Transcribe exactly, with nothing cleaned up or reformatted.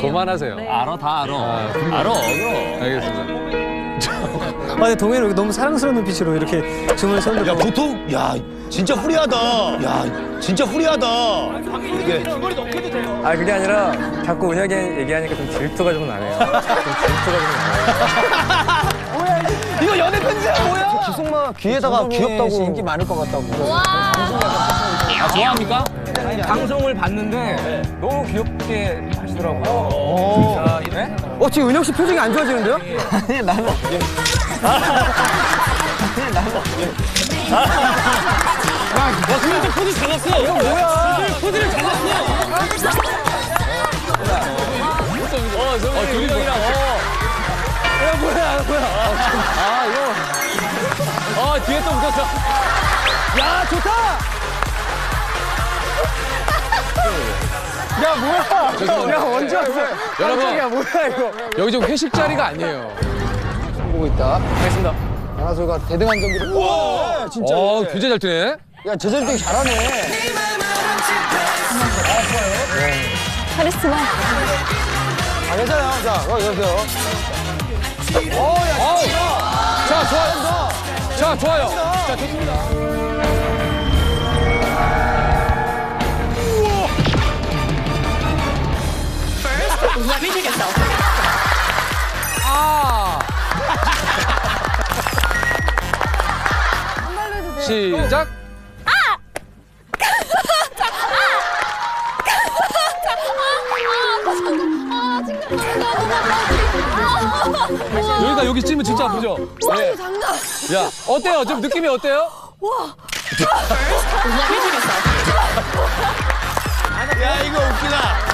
그만하세요. 네. 알아, 다 알아. 아, 알아, 그럼. 알겠습니다. 아, 근데 동현이 너무 사랑스러운 눈빛으로 이렇게 주문을 서는데. 야 보통 야 진짜 후리하다. 야 진짜 후리하다. 이게 아, 그게 아니라 자꾸 은혁이 얘기하니까 좀 질투가 좀 나네요. 좀 질투가 좀 나네요. 이거 연애 편지야 뭐야? 기숙마 귀에다가 귀엽다고 인기 많을 것 같다고. 아, 좋아합니까? 방송을 봤는데 너무 귀엽게 하시더라고요. 자, 네? 어, 지금 은혁 씨 표정이 안 좋아지는데요? 아니, 나는. 아니, 나는. 와, 근데 포즈 잡았어. 이거 뭐야? 포즈를 잡았어. 어, 저 어, 둘이 형이랑, 어. 야, 뭐야, 뭐야. 아, 이거. 어, 뒤에 또 묻었어. 야, 좋다! 야, 뭐야? 야, 언제 왔어? 여러분. 야, 뭐야, 이거? 여기 지금 회식 자리가 아니에요. 보고 있다. 알겠습니다. 안아서가 대등한 경기를. 우와! 진짜. 어, 굉장히 잘 뛰네. 야, 제자리 잘하네. 카리스마. 아, 괜찮아요. 자, 어, 여보세요. 어, 야, 어우. 자, 좋아요. 자, 좋아요. 자, 좋습니다. Let me take a selfie. 아. 시작. 여기가 여기 찌면 진짜 아프죠? 네. 장난. 야, 어때요? 좀 느낌이 어때요? Let me take a selfie. 야 이거 웃기다.